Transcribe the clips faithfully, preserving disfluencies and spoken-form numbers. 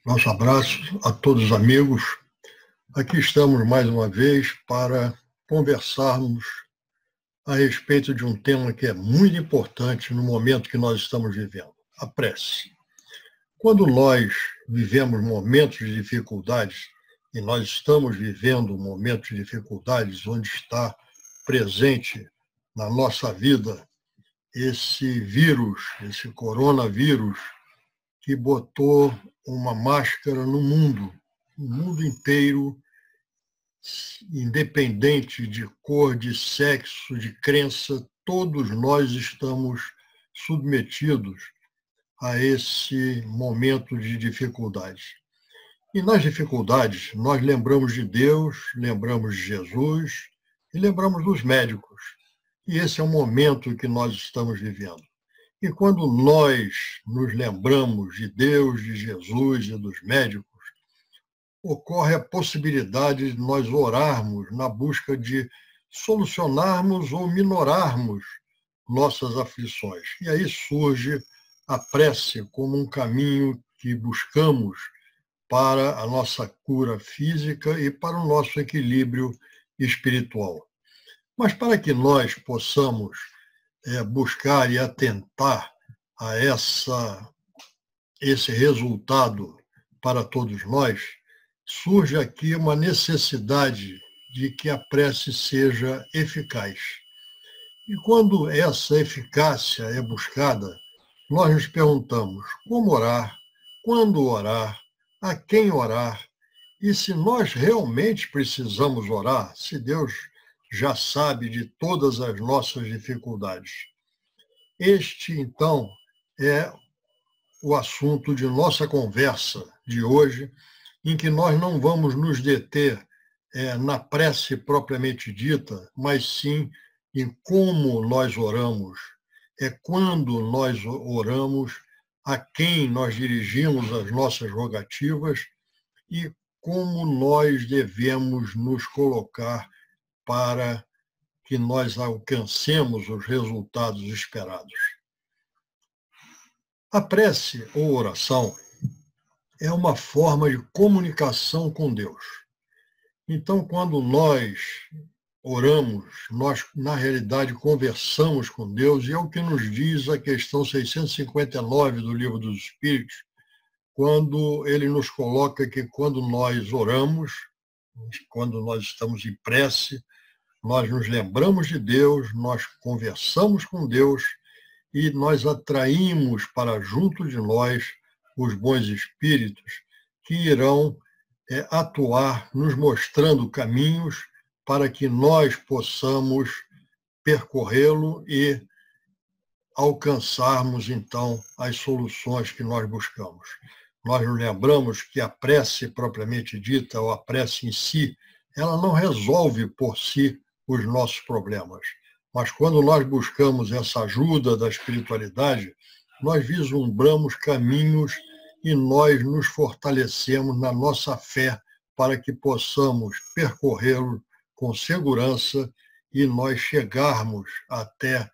Nosso abraço a todos os amigos. Aqui estamos mais uma vez para conversarmos a respeito de um tema que é muito importante no momento que nós estamos vivendo, a prece. Quando nós vivemos momentos de dificuldades, e nós estamos vivendo momentos de dificuldades onde está presente na nossa vida esse vírus, esse coronavírus, que botou uma máscara no mundo, no mundo inteiro, independente de cor, de sexo, de crença, todos nós estamos submetidos a esse momento de dificuldade. E nas dificuldades, nós lembramos de Deus, lembramos de Jesus e lembramos dos médicos. E esse é o momento que nós estamos vivendo. E quando nós nos lembramos de Deus, de Jesus e dos médicos, ocorre a possibilidade de nós orarmos na busca de solucionarmos ou minorarmos nossas aflições. E aí surge a prece como um caminho que buscamos para a nossa cura física e para o nosso equilíbrio espiritual. Mas para que nós possamos é, buscar e atentar a essa, esse resultado para todos nós, surge aqui uma necessidade de que a prece seja eficaz. E quando essa eficácia é buscada, nós nos perguntamos como orar, quando orar, a quem orar, e se nós realmente precisamos orar, se Deus já sabe de todas as nossas dificuldades. Este, então, é o assunto de nossa conversa de hoje, em que nós não vamos nos deter é, na prece propriamente dita, mas sim em como nós oramos, é quando nós oramos, a quem nós dirigimos as nossas rogativas e como nós devemos nos colocar para que nós alcancemos os resultados esperados. A prece ou oração é uma forma de comunicação com Deus. Então, quando nós oramos, nós, na realidade, conversamos com Deus, e é o que nos diz a questão seiscentos e cinquenta e nove do Livro dos Espíritos, quando ele nos coloca que quando nós oramos, quando nós estamos em prece, nós nos lembramos de Deus, nós conversamos com Deus e nós atraímos para junto de nós os bons espíritos que irão é, atuar nos mostrando caminhos para que nós possamos percorrê-lo e alcançarmos, então, as soluções que nós buscamos. Nós nos lembramos que a prece propriamente dita, ou a prece em si, ela não resolve por si os nossos problemas. Mas quando nós buscamos essa ajuda da espiritualidade, nós vislumbramos caminhos e nós nos fortalecemos na nossa fé para que possamos percorrê-lo com segurança e nós chegarmos até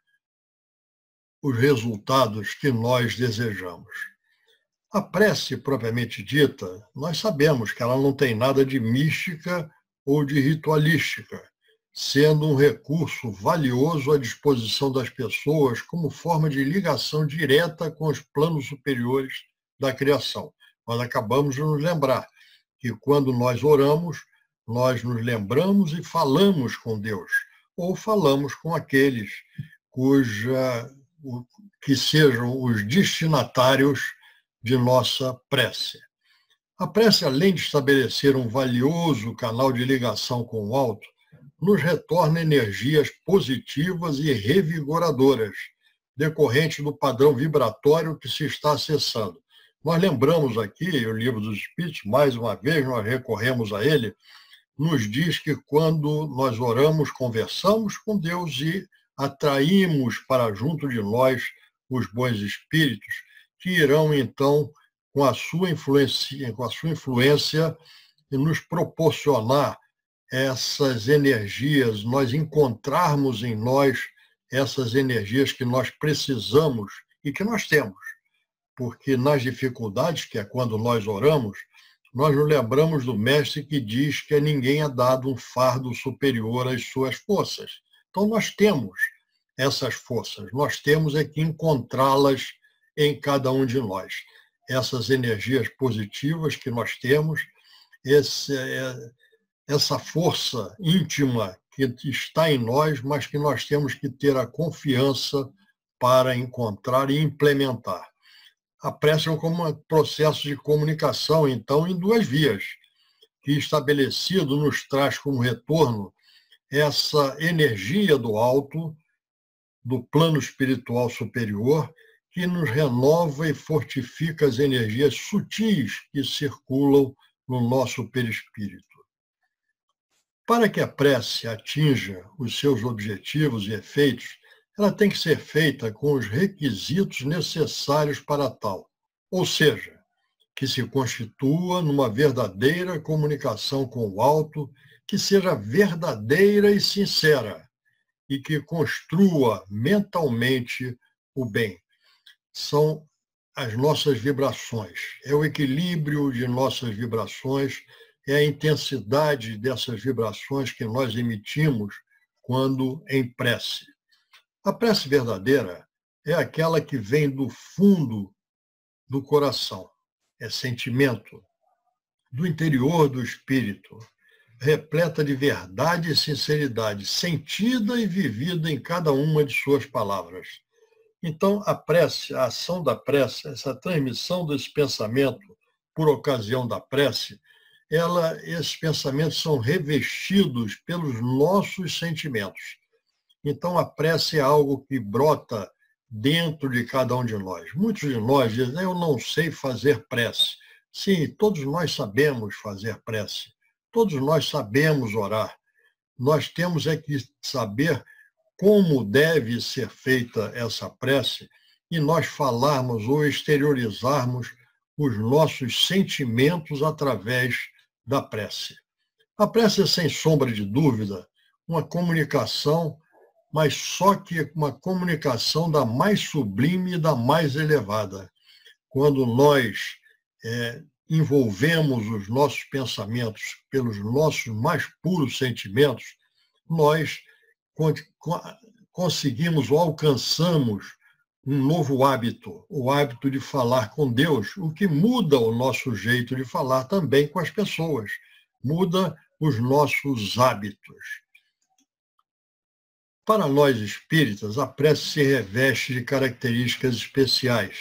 os resultados que nós desejamos. A prece propriamente dita, nós sabemos que ela não tem nada de mística ou de ritualística, sendo um recurso valioso à disposição das pessoas como forma de ligação direta com os planos superiores da criação. Nós acabamos de nos lembrar que quando nós oramos, nós nos lembramos e falamos com Deus, ou falamos com aqueles cuja, que sejam os destinatários de nossa prece. A prece, além de estabelecer um valioso canal de ligação com o alto, nos retorna energias positivas e revigoradoras, decorrente do padrão vibratório que se está acessando. Nós lembramos aqui, o Livro dos Espíritos, mais uma vez, nós recorremos a ele, nos diz que quando nós oramos, conversamos com Deus e atraímos para junto de nós os bons espíritos, que irão, então, com a sua influência, com a sua influência nos proporcionar essas energias, nós encontrarmos em nós essas energias que nós precisamos e que nós temos. porque nas dificuldades, que é quando nós oramos, nós nos lembramos do mestre que diz que a ninguém é dado um fardo superior às suas forças. Então nós temos essas forças, nós temos é que encontrá-las em cada um de nós. Essas energias positivas que nós temos, esse, essa força íntima que está em nós, mas que nós temos que ter a confiança para encontrar e implementar. A prece é como um processo de comunicação, então, em duas vias, que estabelecido nos traz como retorno essa energia do alto, do plano espiritual superior, que nos renova e fortifica as energias sutis que circulam no nosso perispírito. Para que a prece atinja os seus objetivos e efeitos, ela tem que ser feita com os requisitos necessários para tal, ou seja, que se constitua numa verdadeira comunicação com o alto, que seja verdadeira e sincera, e que construa mentalmente o bem. São as nossas vibrações, é o equilíbrio de nossas vibrações, é a intensidade dessas vibrações que nós emitimos quando em prece. A prece verdadeira é aquela que vem do fundo do coração, é sentimento, do interior do espírito, repleta de verdade e sinceridade, sentida e vivida em cada uma de suas palavras. Então, a prece, a ação da prece, essa transmissão desse pensamento por ocasião da prece, ela, esses pensamentos são revestidos pelos nossos sentimentos. Então, a prece é algo que brota dentro de cada um de nós. Muitos de nós dizem, eu não sei fazer prece. Sim, todos nós sabemos fazer prece. Todos nós sabemos orar. Nós temos é que saber como deve ser feita essa prece e nós falarmos ou exteriorizarmos os nossos sentimentos através da prece. A prece é, sem sombra de dúvida, uma comunicação, mas só que uma comunicação da mais sublime e da mais elevada. Quando nós é, envolvemos os nossos pensamentos pelos nossos mais puros sentimentos, nós conseguimos ou alcançamos um novo hábito, o hábito de falar com Deus, o que muda o nosso jeito de falar também com as pessoas, muda os nossos hábitos. Para nós espíritas, a prece se reveste de características especiais,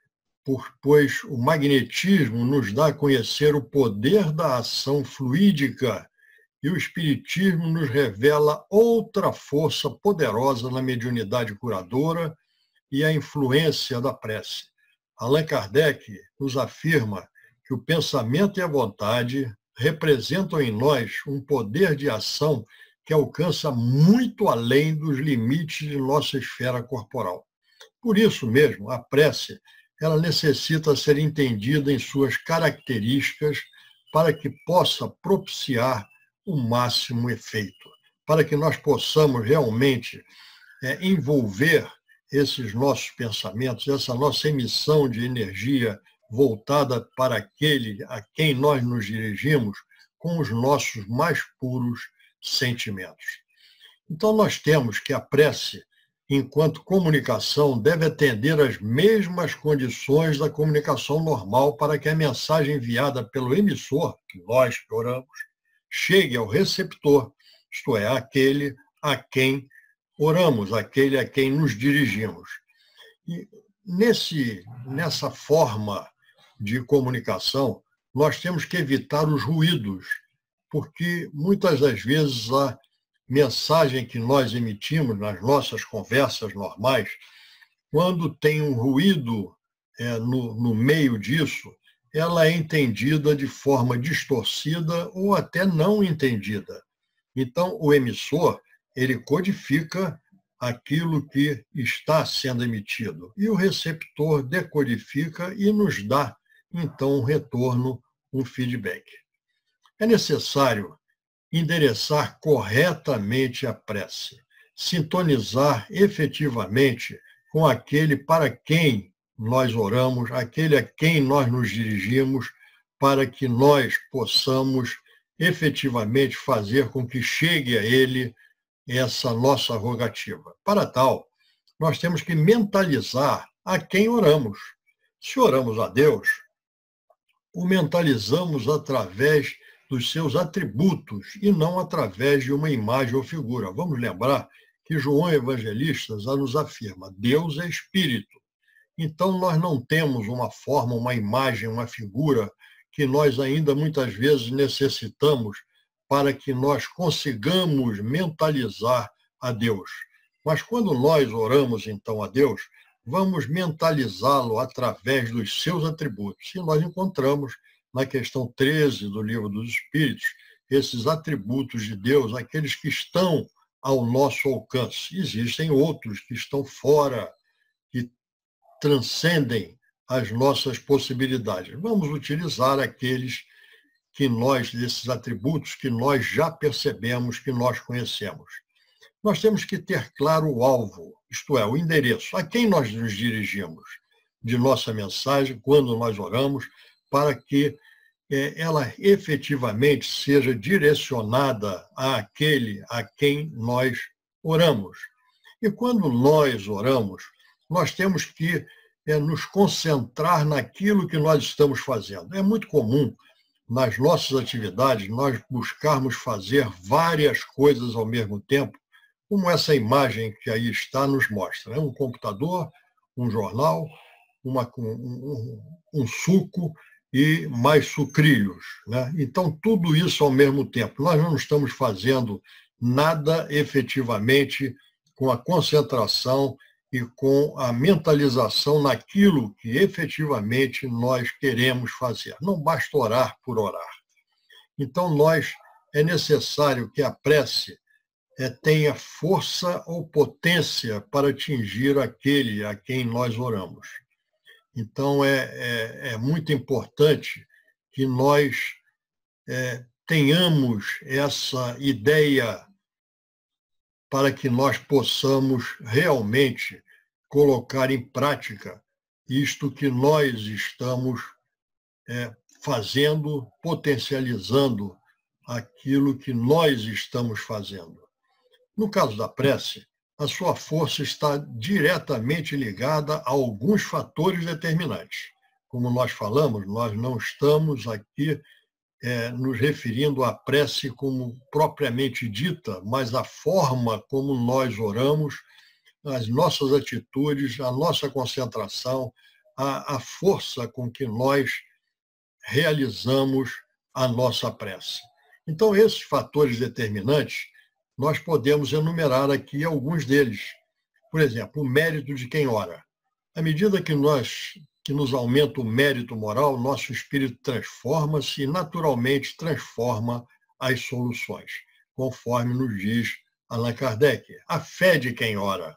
pois o magnetismo nos dá a conhecer o poder da ação fluídica e o espiritismo nos revela outra força poderosa na mediunidade curadora e a influência da prece. Allan Kardec nos afirma que o pensamento e a vontade representam em nós um poder de ação que alcança muito além dos limites de nossa esfera corporal. Por isso mesmo, a prece, ela necessita ser entendida em suas características para que possa propiciar o máximo efeito, para que nós possamos realmente é, envolver esses nossos pensamentos, essa nossa emissão de energia voltada para aquele a quem nós nos dirigimos com os nossos mais puros sentimentos. Então, nós temos que a prece, enquanto comunicação, deve atender às mesmas condições da comunicação normal para que a mensagem enviada pelo emissor, que nós que oramos, chegue ao receptor, isto é, aquele a quem oramos, aquele a quem nos dirigimos. E nesse, nessa forma de comunicação, nós temos que evitar os ruídos, porque muitas das vezes a mensagem que nós emitimos nas nossas conversas normais, quando tem um ruído é, no, no meio disso, ela é entendida de forma distorcida ou até não entendida. Então, o emissor, ele codifica aquilo que está sendo emitido e o receptor decodifica e nos dá, então, um retorno, um feedback. É necessário endereçar corretamente a prece, sintonizar efetivamente com aquele para quem nós oramos, aquele a quem nós nos dirigimos, para que nós possamos efetivamente fazer com que chegue a ele essa nossa rogativa. Para tal, nós temos que mentalizar a quem oramos. Se oramos a Deus, o mentalizamos através dos seus atributos e não através de uma imagem ou figura. Vamos lembrar que João Evangelista já nos afirma: Deus é espírito. Então, nós não temos uma forma, uma imagem, uma figura que nós ainda muitas vezes necessitamos para que nós consigamos mentalizar a Deus. Mas quando nós oramos, então, a Deus, vamos mentalizá-lo através dos seus atributos. E nós encontramos, na questão treze do Livro dos Espíritos, esses atributos de Deus, aqueles que estão ao nosso alcance. Existem outros que estão fora, que transcendem as nossas possibilidades. Vamos utilizar aqueles que nós, desses atributos que nós já percebemos, que nós conhecemos. Nós temos que ter claro o alvo, isto é, o endereço, a quem nós nos dirigimos de nossa mensagem quando nós oramos, para que é, ela efetivamente seja direcionada àquele a quem nós oramos. E quando nós oramos, nós temos que é, nos concentrar naquilo que nós estamos fazendo. É muito comum, nas nossas atividades, nós buscarmos fazer várias coisas ao mesmo tempo, como essa imagem que aí está nos mostra. Né? Um computador, um jornal, uma, um, um, um suco e mais sucrilhos. Né? Então, tudo isso ao mesmo tempo. Nós não estamos fazendo nada efetivamente com a concentração e com a mentalização naquilo que efetivamente nós queremos fazer. Não basta orar por orar. Então, nós, é necessário que a prece é, tenha força ou potência para atingir aquele a quem nós oramos. Então, é, é, é muito importante que nós é, tenhamos essa ideia para que nós possamos realmente colocar em prática isto que nós estamos é, fazendo, potencializando aquilo que nós estamos fazendo. No caso da prece, a sua força está diretamente ligada a alguns fatores determinantes. Como nós falamos, nós não estamos aqui É, nos referindo à prece como propriamente dita, mas a forma como nós oramos, as nossas atitudes, a nossa concentração, a, a força com que nós realizamos a nossa prece. Então, esses fatores determinantes, nós podemos enumerar aqui alguns deles. Por exemplo, o mérito de quem ora. À medida que nós que nos aumenta o mérito moral, nosso espírito transforma-se e naturalmente transforma as soluções, conforme nos diz Allan Kardec. A fé de quem ora.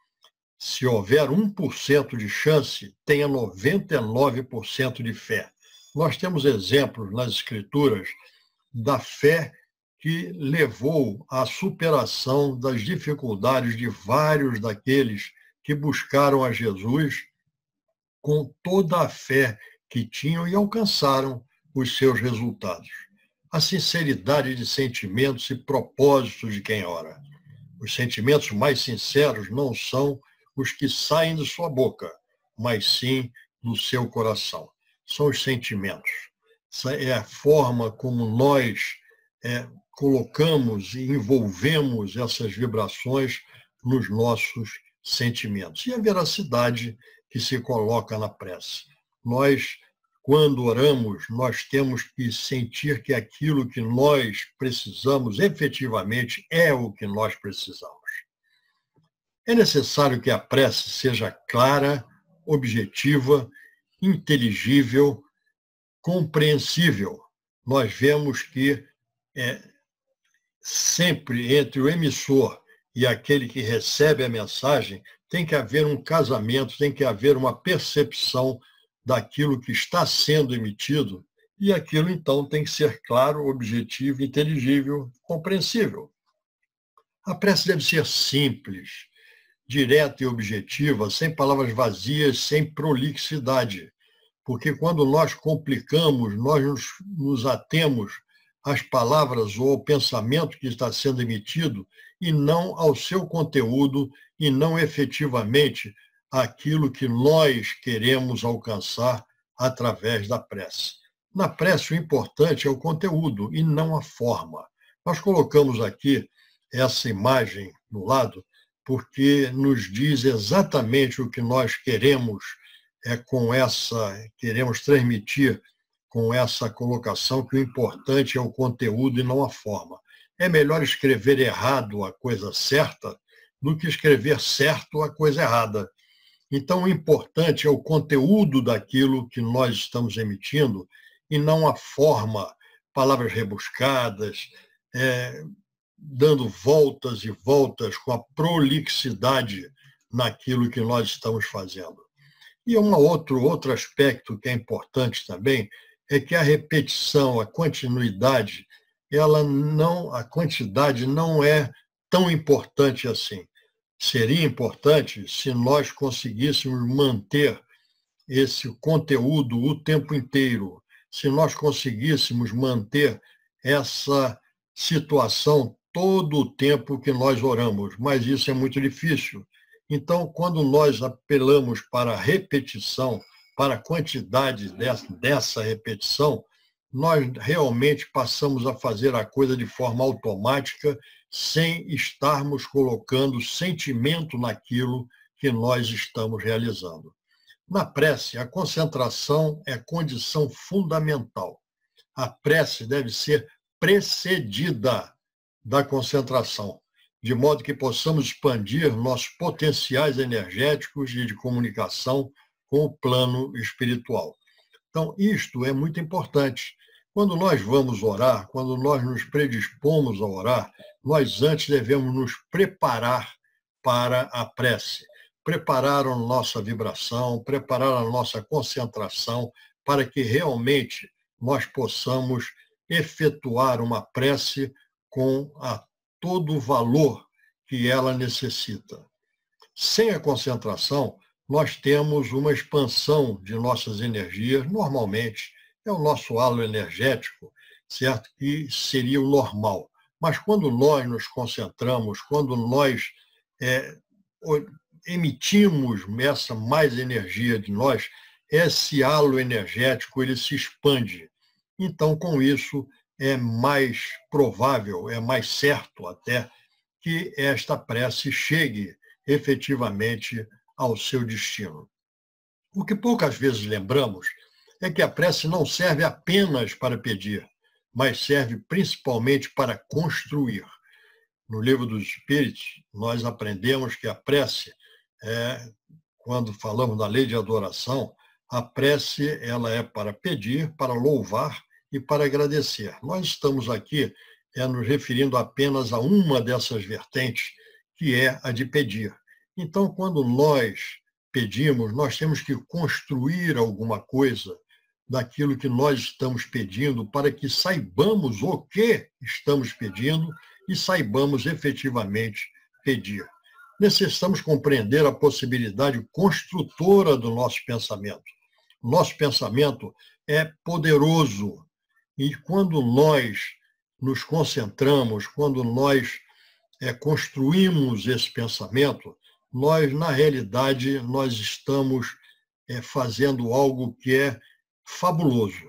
Se houver um por cento de chance, tenha noventa e nove por cento de fé. Nós temos exemplos nas Escrituras da fé que levou à superação das dificuldades de vários daqueles que buscaram a Jesus com toda a fé que tinham e alcançaram os seus resultados. A sinceridade de sentimentos e propósitos de quem ora. Os sentimentos mais sinceros não são os que saem de sua boca, mas sim do seu coração. São os sentimentos. É a forma como nós é, colocamos e envolvemos essas vibrações nos nossos sentimentos. E a veracidade que se coloca na prece. Nós, quando oramos, nós temos que sentir que aquilo que nós precisamos efetivamente é o que nós precisamos. É necessário que a prece seja clara, objetiva, inteligível, compreensível. Nós vemos que é, sempre entre o emissor e aquele que recebe a mensagem, tem que haver um casamento, tem que haver uma percepção daquilo que está sendo emitido, e aquilo, então, tem que ser claro, objetivo, inteligível, compreensível. A prece deve ser simples, direta e objetiva, sem palavras vazias, sem prolixidade. Porque quando nós complicamos, nós nos, nos atemos às palavras ou ao pensamento que está sendo emitido e não ao seu conteúdo e não efetivamente àquilo que nós queremos alcançar através da prece. Na prece, o importante é o conteúdo e não a forma. Nós colocamos aqui essa imagem no lado porque nos diz exatamente o que nós queremos é com essa, queremos transmitir com essa colocação que o importante é o conteúdo e não a forma. É melhor escrever errado a coisa certa do que escrever certo a coisa errada. Então, o importante é o conteúdo daquilo que nós estamos emitindo e não a forma, palavras rebuscadas, é, dando voltas e voltas com a prolixidade naquilo que nós estamos fazendo. E um outro, outro aspecto que é importante também é que a repetição, a continuidade, ela não, a quantidade não é tão importante assim. Seria importante se nós conseguíssemos manter esse conteúdo o tempo inteiro, se nós conseguíssemos manter essa situação todo o tempo que nós oramos, mas isso é muito difícil. Então, quando nós apelamos para a repetição, para a quantidade dessa, dessa repetição, nós realmente passamos a fazer a coisa de forma automática, sem estarmos colocando sentimento naquilo que nós estamos realizando. Na prece, a concentração é condição fundamental. A prece deve ser precedida da concentração, de modo que possamos expandir nossos potenciais energéticos e de comunicação com o plano espiritual. Então, isto é muito importante. Quando nós vamos orar, quando nós nos predispomos a orar, nós antes devemos nos preparar para a prece, preparar a nossa vibração, preparar a nossa concentração, para que realmente nós possamos efetuar uma prece com a todo o valor que ela necessita. Sem a concentração, nós temos uma expansão de nossas energias, normalmente, é o nosso halo energético, certo? Que seria o normal. Mas quando nós nos concentramos, quando nós é, emitimos essa mais energia de nós, esse halo energético ele se expande. Então, com isso, é mais provável, é mais certo até, que esta prece chegue efetivamente ao seu destino. O que poucas vezes lembramos é que a prece não serve apenas para pedir, mas serve principalmente para construir. No Livro dos Espíritos, nós aprendemos que a prece, é, quando falamos da lei de adoração, a prece ela é para pedir, para louvar e para agradecer. Nós estamos aqui é, nos referindo apenas a uma dessas vertentes, que é a de pedir. Então, quando nós pedimos, nós temos que construir alguma coisa daquilo que nós estamos pedindo para que saibamos o que estamos pedindo e saibamos efetivamente pedir. Necessitamos compreender a possibilidade construtora do nosso pensamento. Nosso pensamento é poderoso e quando nós nos concentramos, quando nós é, construímos esse pensamento, nós, na realidade, nós estamos é, fazendo algo que é fabuloso.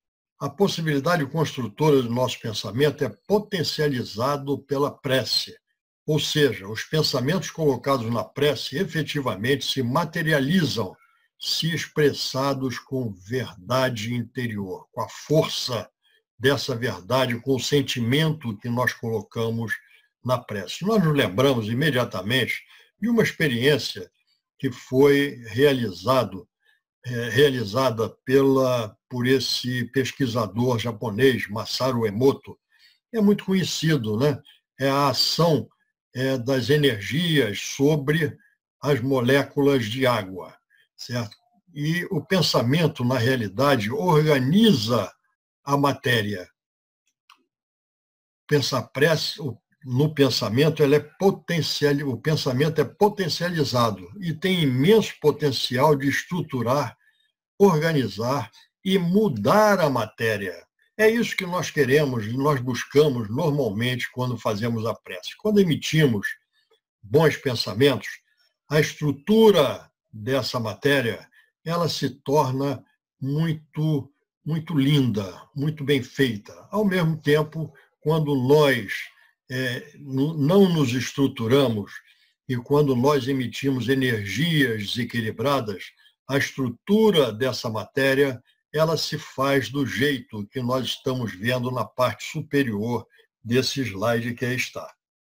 A possibilidade construtora do nosso pensamento é potencializado pela prece, ou seja, os pensamentos colocados na prece efetivamente se materializam se expressados com verdade interior, com a força dessa verdade, com o sentimento que nós colocamos na prece. Nós nos lembramos imediatamente de uma experiência que foi realizado, é, realizada pela, por esse pesquisador japonês, Masaru Emoto. É muito conhecido, né? É a ação é, das energias sobre as moléculas de água, certo? E o pensamento, na realidade, organiza a matéria. Pensar prece, no pensamento, ela é potencial, o pensamento é potencializado e tem imenso potencial de estruturar, organizar e mudar a matéria. É isso que nós queremos e nós buscamos normalmente quando fazemos a prece. Quando emitimos bons pensamentos, a estrutura dessa matéria, ela se torna muito, muito linda, muito bem feita. Ao mesmo tempo, quando nós é, não nos estruturamos e quando nós emitimos energias desequilibradas, a estrutura dessa matéria, ela se faz do jeito que nós estamos vendo na parte superior desse slide que aí está.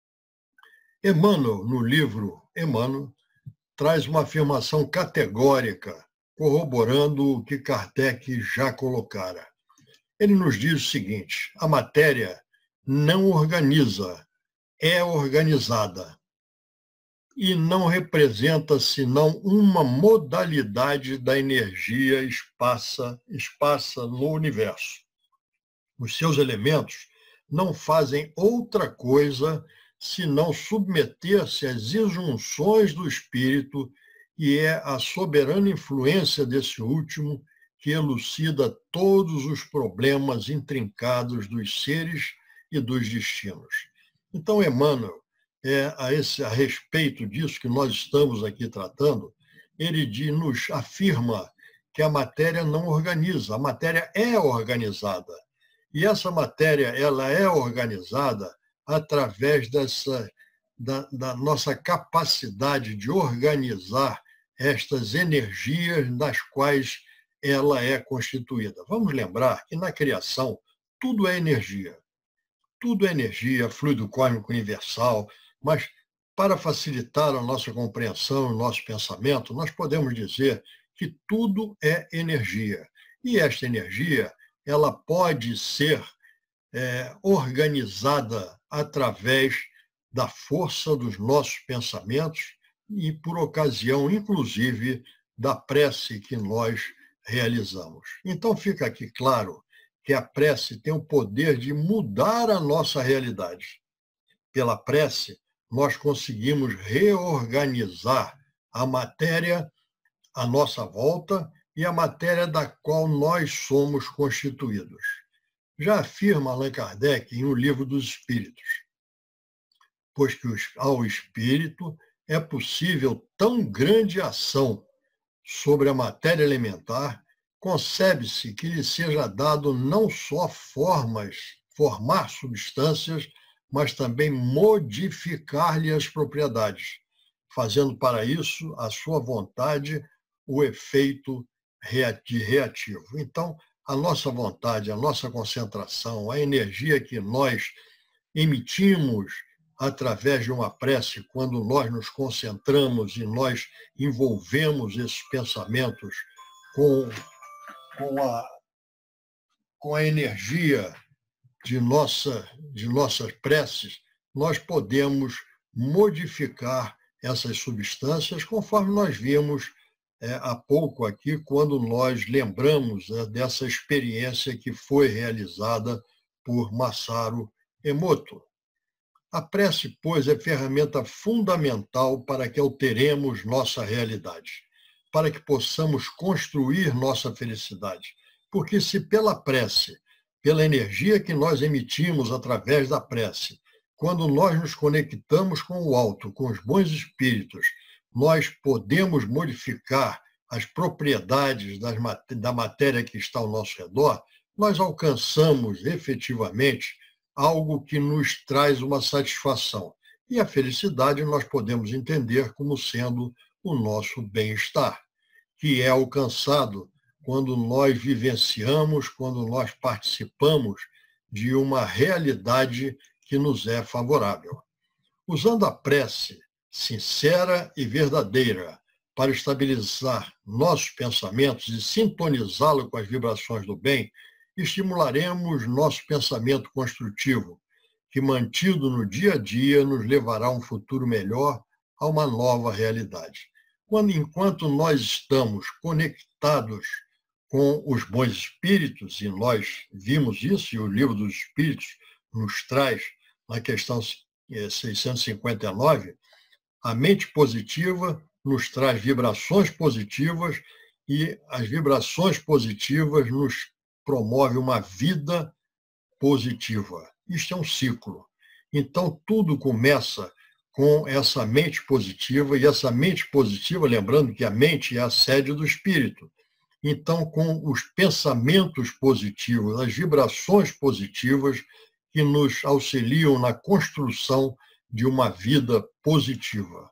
Emmanuel, no livro Emmanuel, traz uma afirmação categórica, corroborando o que Kardec já colocara. Ele nos diz o seguinte: a matéria não organiza, é organizada e não representa senão uma modalidade da energia esparsa, esparsa no universo. Os seus elementos não fazem outra coisa senão submeter-se às injunções do espírito, e é a soberana influência desse último que elucida todos os problemas intrincados dos seres e dos destinos. Então, Emmanuel, é, a, esse, a respeito disso que nós estamos aqui tratando, ele de, nos afirma que a matéria não organiza, a matéria é organizada. E essa matéria ela é organizada através dessa, da, da nossa capacidade de organizar estas energias das quais ela é constituída. Vamos lembrar que na criação tudo é energia. Tudo é energia, fluido cósmico universal, mas para facilitar a nossa compreensão, o nosso pensamento, nós podemos dizer que tudo é energia. E esta energia, ela pode ser é, organizada através da força dos nossos pensamentos e por ocasião, inclusive, da prece que nós realizamos. Então, fica aqui claro que a prece tem o poder de mudar a nossa realidade. Pela prece, nós conseguimos reorganizar a matéria à nossa volta e a matéria da qual nós somos constituídos. Já afirma Allan Kardec em O Livro dos Espíritos, pois que ao espírito é possível tão grande ação sobre a matéria elementar, concebe-se que lhe seja dado não só formas, formar substâncias, mas também modificar-lhe as propriedades, fazendo para isso a sua vontade o efeito reativo. Então, a nossa vontade, a nossa concentração, a energia que nós emitimos através de uma prece, quando nós nos concentramos e nós envolvemos esses pensamentos com, com, a, com a energia de, nossa, de nossas preces, nós podemos modificar essas substâncias, conforme nós vimos é, há pouco aqui, quando nós lembramos é, dessa experiência que foi realizada por Masaru Emoto. A prece, pois, é ferramenta fundamental para que alteremos nossa realidade, para que possamos construir nossa felicidade. Porque se pela prece, pela energia que nós emitimos através da prece, quando nós nos conectamos com o alto, com os bons espíritos, nós podemos modificar as propriedades das, da matéria que está ao nosso redor, nós alcançamos efetivamente algo que nos traz uma satisfação. E a felicidade nós podemos entender como sendo o nosso bem-estar, que é alcançado quando nós vivenciamos, quando nós participamos de uma realidade que nos é favorável. Usando a prece sincera e verdadeira para estabilizar nossos pensamentos e sintonizá-lo com as vibrações do bem, estimularemos nosso pensamento construtivo, que, mantido no dia a dia, nos levará a um futuro melhor, a uma nova realidade. Quando, enquanto nós estamos conectados com os bons espíritos, e nós vimos isso, e o Livro dos Espíritos nos traz, na questão seiscentos e cinquenta e nove, a mente positiva nos traz vibrações positivas e as vibrações positivas nos promovem uma vida positiva. Isto é um ciclo. Então, tudo começa com essa mente positiva, e essa mente positiva, lembrando que a mente é a sede do espírito. Então, com os pensamentos positivos, as vibrações positivas que nos auxiliam na construção de uma vida positiva.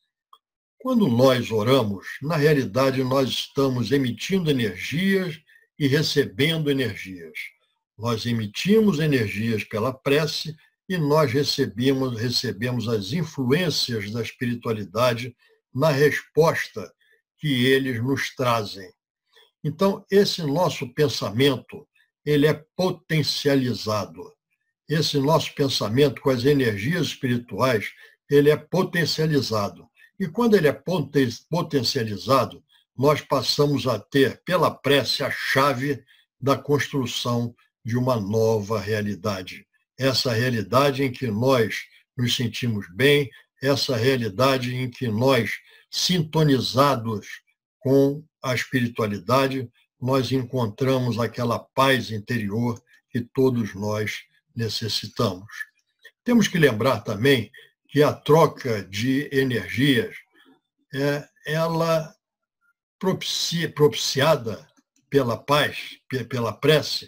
Quando nós oramos, na realidade, nós estamos emitindo energias e recebendo energias. Nós emitimos energias pela prece e nós recebemos, recebemos as influências da espiritualidade na resposta que eles nos trazem. Então, esse nosso pensamento, ele é potencializado. Esse nosso pensamento com as energias espirituais, ele é potencializado. E quando ele é potencializado, nós passamos a ter, pela prece, a chave da construção de uma nova realidade. Essa realidade em que nós nos sentimos bem, essa realidade em que nós, sintonizados com a espiritualidade, nós encontramos aquela paz interior que todos nós necessitamos. Temos que lembrar também que a troca de energias, é, ela propicia, propiciada pela paz, pela prece,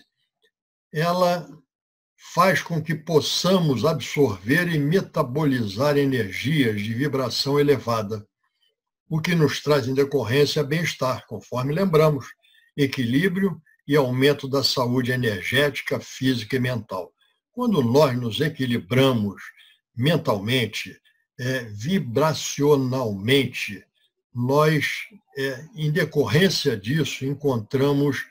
ela faz com que possamos absorver e metabolizar energias de vibração elevada, o que nos traz em decorrência bem-estar, conforme lembramos, equilíbrio e aumento da saúde energética, física e mental. Quando nós nos equilibramos mentalmente, é, vibracionalmente, nós, é, em decorrência disso, encontramos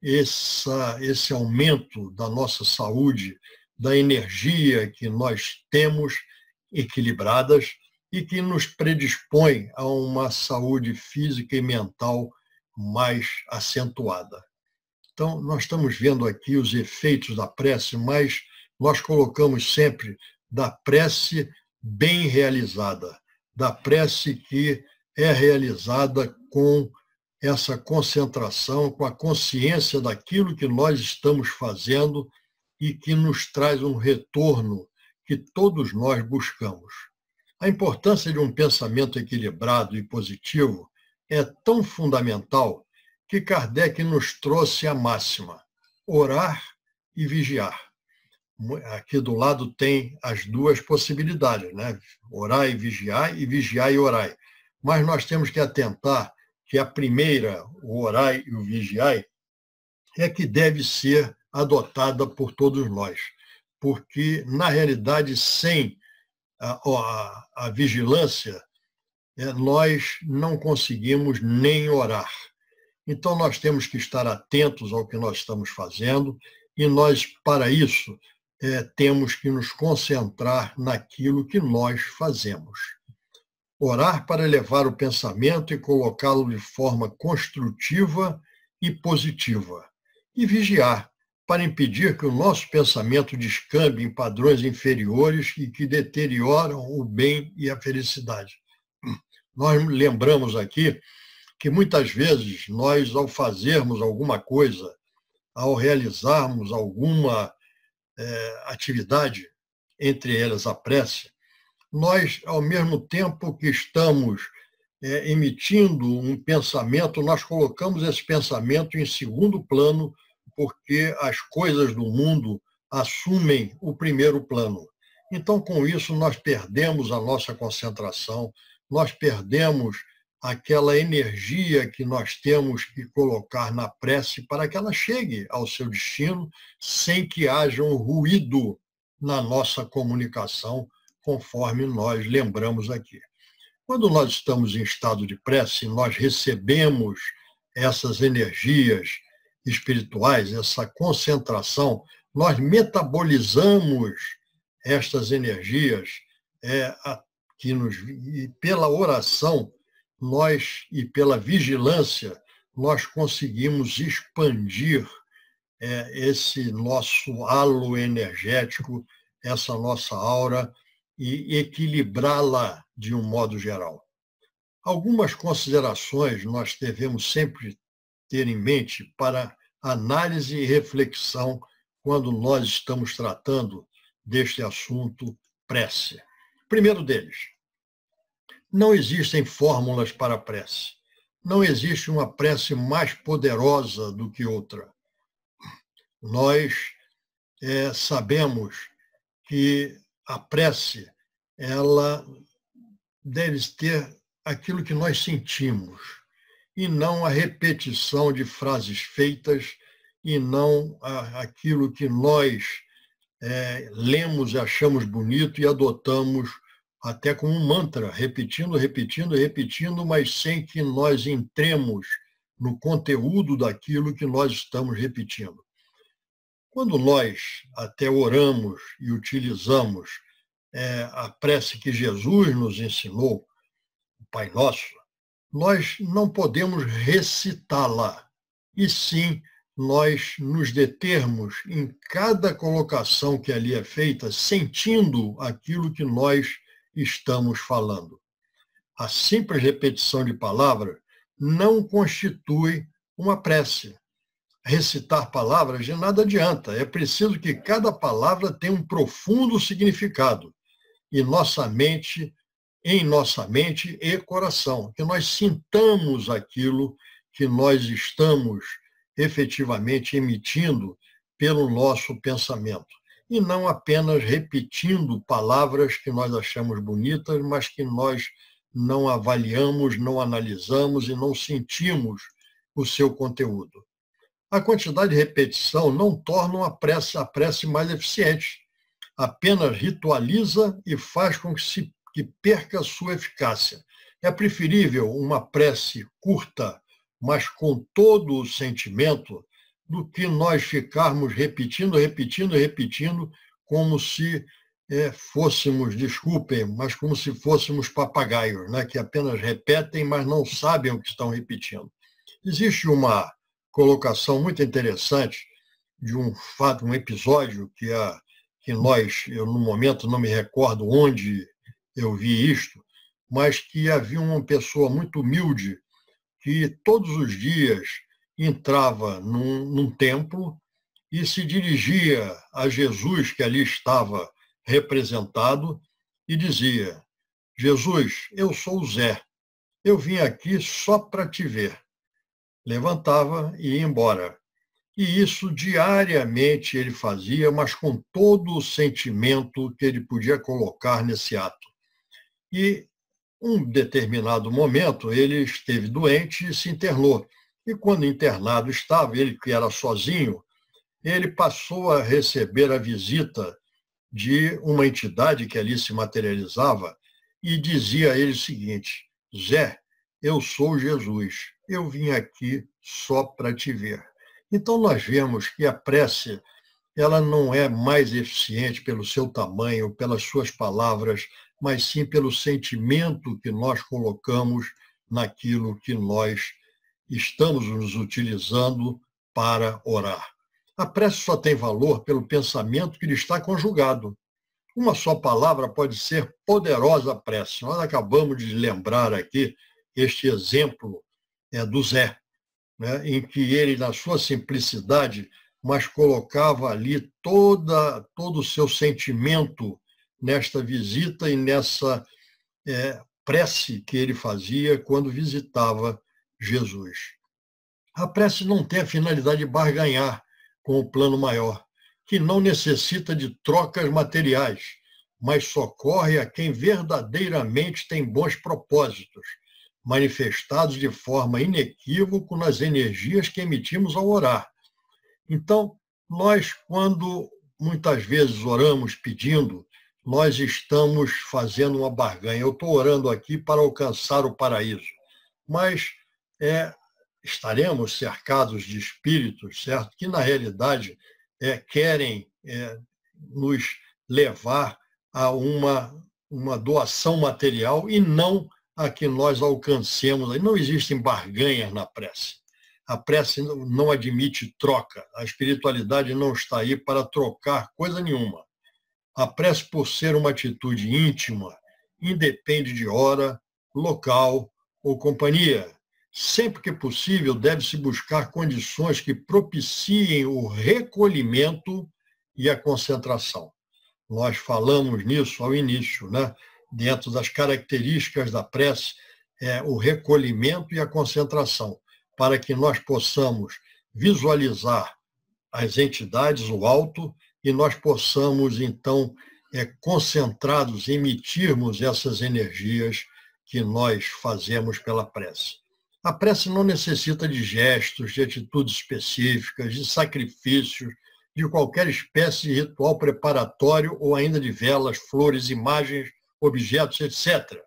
essa, esse aumento da nossa saúde, da energia que nós temos equilibradas e que nos predispõe a uma saúde física e mental mais acentuada. Então, nós estamos vendo aqui os efeitos da prece, mas nós colocamos sempre da prece bem realizada, da prece que é realizada com essa concentração, com a consciência daquilo que nós estamos fazendo e que nos traz um retorno que todos nós buscamos. A importância de um pensamento equilibrado e positivo é tão fundamental que Kardec nos trouxe a máxima: orar e vigiar. Aqui do lado tem as duas possibilidades, né? Orar e vigiar, e vigiar e orar. Mas nós temos que atentar que a primeira, o orar e o vigiar, é que deve ser adotada por todos nós. Porque, na realidade, sem a, a, a vigilância, é, nós não conseguimos nem orar. Então, nós temos que estar atentos ao que nós estamos fazendo e nós, para isso, é, temos que nos concentrar naquilo que nós fazemos. Orar para elevar o pensamento e colocá-lo de forma construtiva e positiva. E vigiar para impedir que o nosso pensamento descambe em padrões inferiores e que deterioram o bem e a felicidade. Nós lembramos aqui que muitas vezes nós, ao fazermos alguma coisa, ao realizarmos alguma é, atividade, entre elas a prece, nós, ao mesmo tempo que estamos é, emitindo um pensamento, nós colocamos esse pensamento em segundo plano, porque as coisas do mundo assumem o primeiro plano. Então, com isso, nós perdemos a nossa concentração, nós perdemos aquela energia que nós temos que colocar na prece para que ela chegue ao seu destino sem que haja um ruído na nossa comunicação, conforme nós lembramos aqui. Quando nós estamos em estado de prece, nós recebemos essas energias espirituais, essa concentração, nós metabolizamos estas energias é, a, que nos, e pela oração nós, e pela vigilância, nós conseguimos expandir é, esse nosso halo energético, essa nossa aura, e equilibrá-la de um modo geral. Algumas considerações nós devemos sempre ter em mente para análise e reflexão quando nós estamos tratando deste assunto prece. Primeiro deles, não existem fórmulas para a prece. Não existe uma prece mais poderosa do que outra. Nós é, sabemos que a prece, ela deve ter aquilo que nós sentimos, e não a repetição de frases feitas, e não a, aquilo que nós é, lemos e achamos bonito e adotamos até como um mantra, repetindo, repetindo, repetindo, mas sem que nós entremos no conteúdo daquilo que nós estamos repetindo. Quando nós até oramos e utilizamos é, a prece que Jesus nos ensinou, o Pai Nosso, nós não podemos recitá-la, e sim nós nos determos em cada colocação que ali é feita, sentindo aquilo que nós estamos falando. A simples repetição de palavras não constitui uma prece. Recitar palavras de nada adianta. É preciso que cada palavra tenha um profundo significado. E nossa mente, em nossa mente e coração, que nós sintamos aquilo que nós estamos efetivamente emitindo pelo nosso pensamento. E não apenas repetindo palavras que nós achamos bonitas, mas que nós não avaliamos, não analisamos e não sentimos o seu conteúdo. A quantidade de repetição não torna a prece, a prece mais eficiente, apenas ritualiza e faz com que, se, que perca a sua eficácia. É preferível uma prece curta, mas com todo o sentimento, do que nós ficarmos repetindo, repetindo, repetindo, como se é, fôssemos, desculpem, mas como se fôssemos papagaios, né, que apenas repetem, mas não sabem o que estão repetindo. Existe uma colocação muito interessante de um fato, um episódio que, a, que nós, eu no momento não me recordo onde eu vi isto, mas que havia uma pessoa muito humilde que todos os dias entrava num, num templo e se dirigia a Jesus, que ali estava representado, e dizia: Jesus, eu sou o Zé, eu vim aqui só para te ver. Levantava e ia embora. E isso diariamente ele fazia, mas com todo o sentimento que ele podia colocar nesse ato. E um determinado momento ele esteve doente e se internou. E quando internado estava, ele que era sozinho, ele passou a receber a visita de uma entidade que ali se materializava e dizia a ele o seguinte: Zé, eu sou Jesus, eu vim aqui só para te ver. Então nós vemos que a prece, ela não é mais eficiente pelo seu tamanho, pelas suas palavras, mas sim pelo sentimento que nós colocamos naquilo que nós estamos nos utilizando para orar. A prece só tem valor pelo pensamento que lhe está conjugado. Uma só palavra pode ser poderosa prece. Nós acabamos de lembrar aqui este exemplo é, do Zé, né, em que ele, na sua simplicidade, mas colocava ali toda, todo o seu sentimento nesta visita e nessa é, prece que ele fazia quando visitava Jesus. A prece não tem a finalidade de barganhar com o plano maior, que não necessita de trocas materiais, mas socorre a quem verdadeiramente tem bons propósitos, manifestados de forma inequívoca nas energias que emitimos ao orar. Então, nós, quando muitas vezes oramos pedindo, nós estamos fazendo uma barganha. Eu estou orando aqui para alcançar o paraíso, mas é, estaremos cercados de espíritos, certo? Que, na realidade, é, querem é, nos levar a uma, uma doação material e não a que nós alcancemos. Não existem barganhas na prece. A prece não admite troca. A espiritualidade não está aí para trocar coisa nenhuma. A prece, por ser uma atitude íntima, independe de hora, local ou companhia. Sempre que possível, deve-se buscar condições que propiciem o recolhimento e a concentração. Nós falamos nisso ao início, né? Dentro das características da prece, é o recolhimento e a concentração, para que nós possamos visualizar as entidades, o alto, e nós possamos, então, é, concentrados, emitirmos essas energias que nós fazemos pela prece. A prece não necessita de gestos, de atitudes específicas, de sacrifícios, de qualquer espécie de ritual preparatório ou ainda de velas, flores, imagens, objetos, etcétera.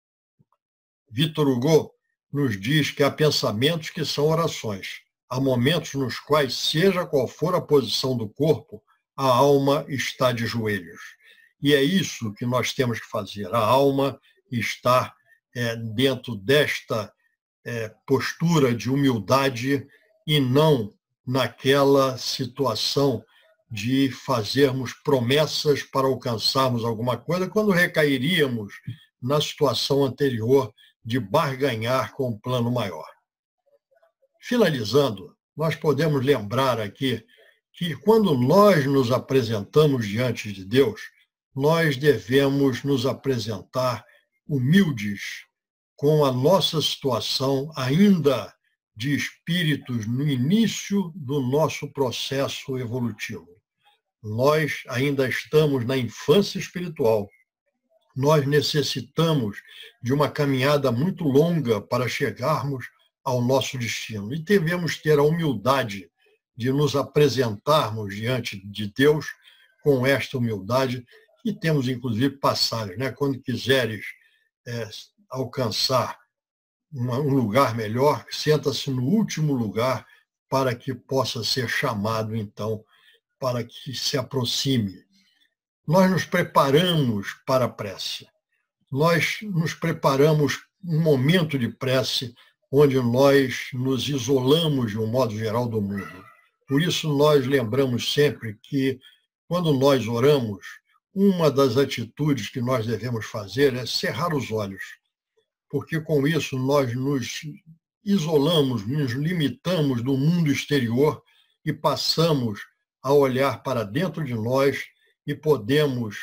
Victor Hugo nos diz que há pensamentos que são orações. Há momentos nos quais, seja qual for a posição do corpo, a alma está de joelhos. E é isso que nós temos que fazer. A alma está é, dentro desta é, postura de humildade e não naquela situação de fazermos promessas para alcançarmos alguma coisa, quando recairíamos na situação anterior de barganhar com um plano maior. Finalizando, nós podemos lembrar aqui que quando nós nos apresentamos diante de Deus, nós devemos nos apresentar humildes, com a nossa situação ainda de espíritos no início do nosso processo evolutivo. Nós ainda estamos na infância espiritual. Nós necessitamos de uma caminhada muito longa para chegarmos ao nosso destino. E devemos ter a humildade de nos apresentarmos diante de Deus com esta humildade, e temos, inclusive, passagens, né? Quando quiseres é, alcançar uma, um lugar melhor, senta-se no último lugar para que possa ser chamado, então, para que se aproxime. Nós nos preparamos para a prece. Nós nos preparamos um momento de prece onde nós nos isolamos, de um modo geral, do mundo. Por isso, nós lembramos sempre que, quando nós oramos, uma das atitudes que nós devemos fazer é cerrar os olhos, porque com isso nós nos isolamos, nos limitamos do mundo exterior e passamos a olhar para dentro de nós e podemos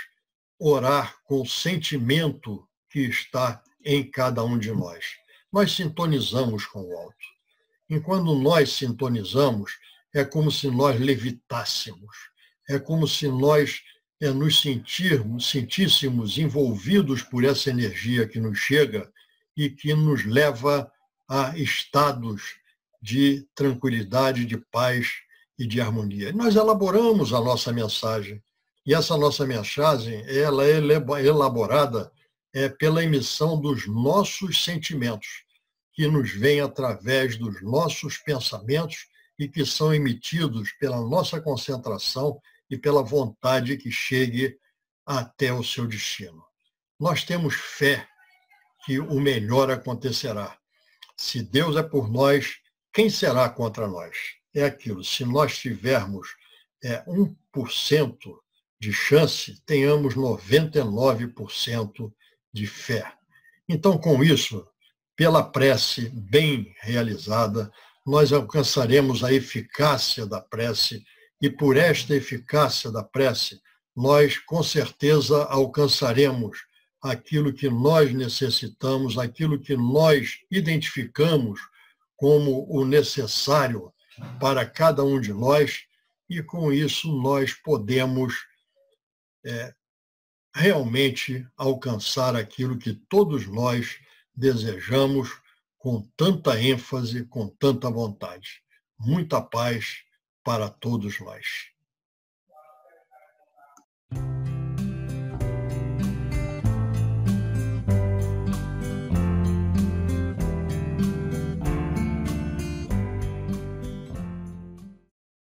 orar com o sentimento que está em cada um de nós. Nós sintonizamos com o alto. E quando nós sintonizamos, é como se nós levitássemos, é como se nós é, nos sentirmos, sentíssemos envolvidos por essa energia que nos chega e que nos leva a estados de tranquilidade, de paz e de harmonia. Nós elaboramos a nossa mensagem, e essa nossa mensagem ela é elaborada é, pela emissão dos nossos sentimentos, que nos vêm através dos nossos pensamentos e que são emitidos pela nossa concentração e pela vontade que chegue até o seu destino. Nós temos fé que o melhor acontecerá. Se Deus é por nós, quem será contra nós? É aquilo, se nós tivermos é, um por cento de chance, tenhamos noventa e nove por cento de fé. Então, com isso, pela prece bem realizada, nós alcançaremos a eficácia da prece, e por esta eficácia da prece, nós com certeza alcançaremos aquilo que nós necessitamos, aquilo que nós identificamos como o necessário para cada um de nós, e com isso nós podemos é, realmente alcançar aquilo que todos nós desejamos com tanta ênfase, com tanta vontade. Muita paz para todos nós.